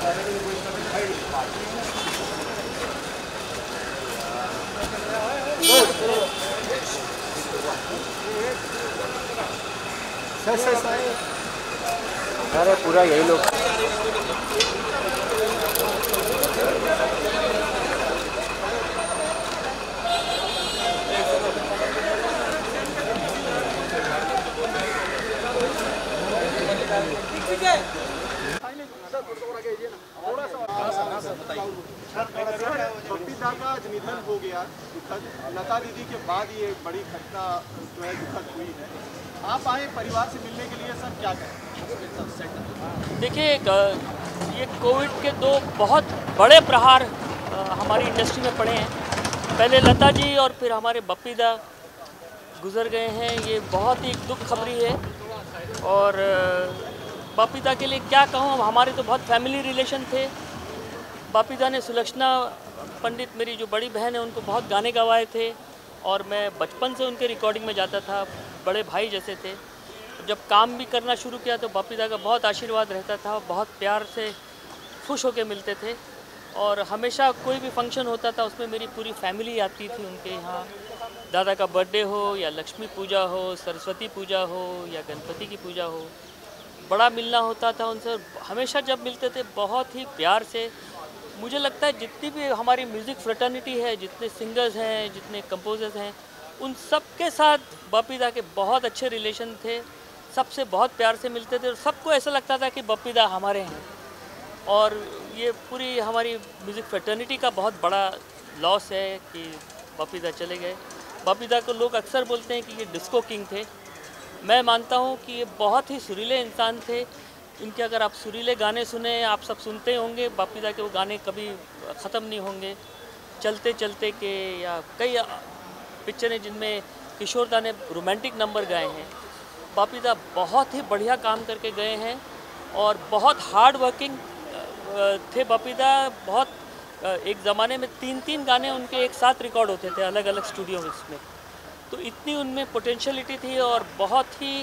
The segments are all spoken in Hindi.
अरे पूरा यही लोग बप्पी दा का आज निधन हो गया दुखद। लता दीदी के बाद ये बड़ी घटना जो है दुखद हुई है। आप आए परिवार से मिलने के लिए, सर क्या कहें? देखिए, ये कोविड के दो बहुत बड़े प्रहार हमारी इंडस्ट्री में पड़े हैं। पहले लता जी और फिर हमारे बप्पी दा गुजर गए हैं। ये बहुत ही दुख खबरी है। और बप्पी दा के लिए क्या कहूँ, हमारे तो बहुत फैमिली रिलेशन थे। बप्पी दा ने सुलक्षणा पंडित, मेरी जो बड़ी बहन है, उनको बहुत गाने गवाए थे और मैं बचपन से उनके रिकॉर्डिंग में जाता था, बड़े भाई जैसे थे। जब काम भी करना शुरू किया तो बप्पी दा का बहुत आशीर्वाद रहता था, बहुत प्यार से खुश होकर मिलते थे। और हमेशा कोई भी फंक्शन होता था उसमें मेरी पूरी फैमिली आती थी उनके यहाँ। दादा का बर्थडे हो या लक्ष्मी पूजा हो, सरस्वती पूजा हो या गणपति की पूजा हो, बड़ा मिलना होता था उनसे। हमेशा जब मिलते थे बहुत ही प्यार से। मुझे लगता है जितनी भी हमारी म्यूज़िक फ्रेटर्निटी है, जितने सिंगर्स हैं, जितने कंपोजर्स हैं, उन सब के साथ बप्पी दा के बहुत अच्छे रिलेशन थे। सबसे बहुत प्यार से मिलते थे और सबको ऐसा लगता था कि बप्पी दा हमारे हैं। और ये पूरी हमारी म्यूज़िक फ्रेटर्निटी का बहुत बड़ा लॉस है कि बप्पी दा चले गए। बप्पी दा को लोग अक्सर बोलते हैं कि ये डिस्को किंग थे। मैं मानता हूँ कि ये बहुत ही सुरीले इंसान थे। इनके अगर आप सुरीले गाने सुने, आप सब सुनते होंगे, बप्पी दा के वो गाने कभी ख़त्म नहीं होंगे। चलते चलते के या कई पिक्चरें जिनमें किशोर दा ने रोमांटिक नंबर गाए हैं। बप्पी दा बहुत ही बढ़िया काम करके गए हैं और बहुत हार्ड वर्किंग थे बप्पी दा। बहुत एक ज़माने में 3-3 गाने उनके एक साथ रिकॉर्ड होते थे अलग अलग स्टूडियो में। तो इतनी उनमें पोटेंशियलिटी थी और बहुत ही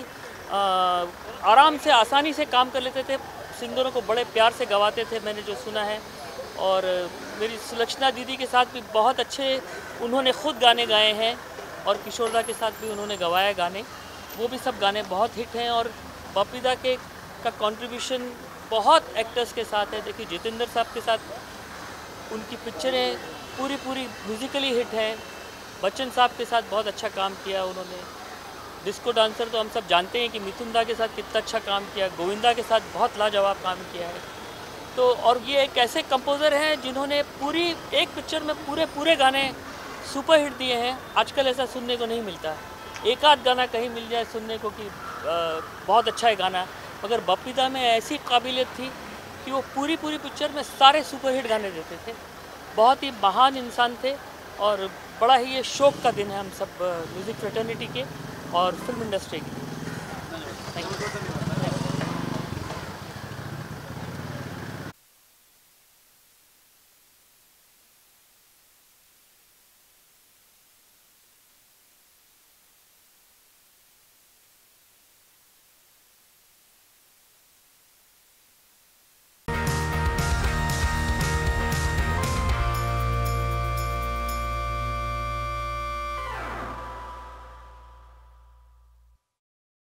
आराम से, आसानी से काम कर लेते थे। सिंगरों को बड़े प्यार से गवाते थे, मैंने जो सुना है। और मेरी सुलक्षणा दीदी के साथ भी बहुत अच्छे उन्होंने ख़ुद गाने गाए हैं और किशोर दा के साथ भी उन्होंने गवाए गाने। वो भी सब गाने बहुत हिट हैं। और बप्पी दा का कंट्रीब्यूशन बहुत एक्टर्स के साथ है। देखिए, जितेंद्र साहब के साथ उनकी पिक्चरें पूरी म्यूज़िकली हिट हैं। बच्चन साहब के साथ बहुत अच्छा काम किया उन्होंने। डिस्को डांसर तो हम सब जानते हैं कि मिथुन दा के साथ कितना अच्छा काम किया। गोविंदा के साथ बहुत लाजवाब काम किया है। तो और ये एक ऐसे कंपोज़र हैं जिन्होंने पूरी एक पिक्चर में पूरे गाने सुपर हिट दिए हैं। आजकल ऐसा सुनने को नहीं मिलता। एक आध गाना कहीं मिल जाए सुनने को कि बहुत अच्छा है गाना, मगर बप्पी दा में ऐसी काबिलियत थी कि वो पूरी पिक्चर में सारे सुपर हिट गाने देते थे। बहुत ही महान इंसान थे। और बड़ा ही ये शौक का दिन है हम सब म्यूज़िक फ्रेटर्निटी के और फिल्म इंडस्ट्री के। Thank you.